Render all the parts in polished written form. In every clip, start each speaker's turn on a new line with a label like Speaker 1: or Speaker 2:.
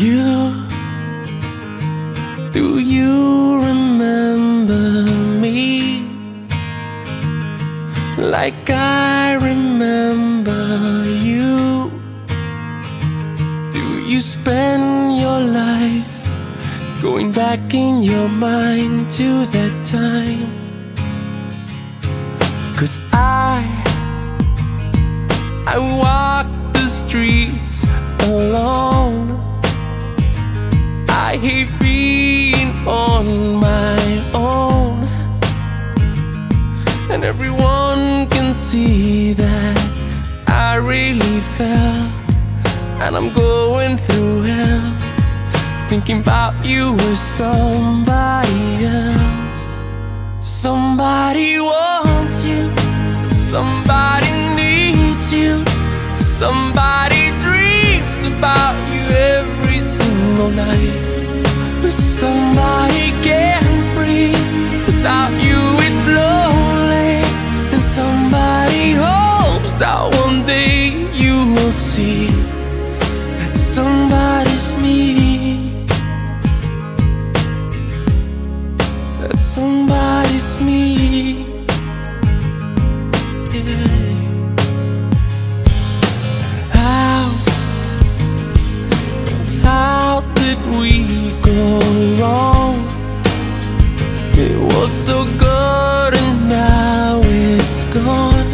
Speaker 1: You, do you remember me like I remember you? Do you spend your life going back in your mind to that time? 'Cause I walk the streets alone. I hate being on my own, and everyone can see that I really fell, and I'm going through hell, thinking about you with somebody else. Somebody wants you, somebody needs you, somebody dreams about you every single night. Somebody can't breathe without you, it's lonely. And somebody hopes that one day you will see that somebody's me, that somebody's me. Yeah. How did we go wrong? It was so good and now it's gone.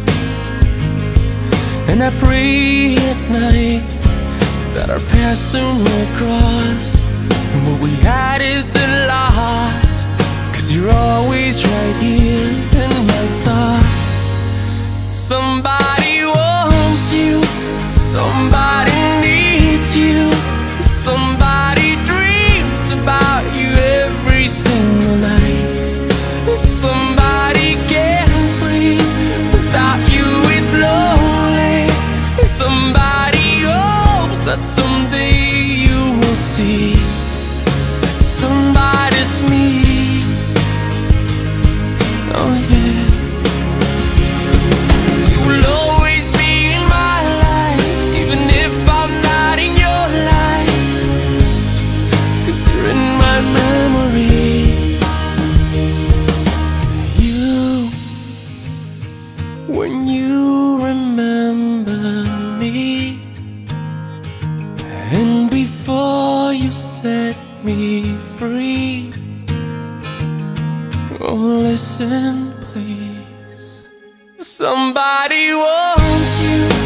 Speaker 1: And I pray at night that our paths soon will cross, and what we had isn't lost, 'cause you're always right here in my thoughts. Somebody wants you, somebody needs you, somebody dreams about you every single night. Somebody can't breathe without you, it's lonely. Somebody hopes that someday you will see that somebody's me. Oh yeah. You will always be in my life, even if I'm not in your life, 'cause you're in my memory. You, when you remember me, and before you set me free, oh listen please. Somebody wants you,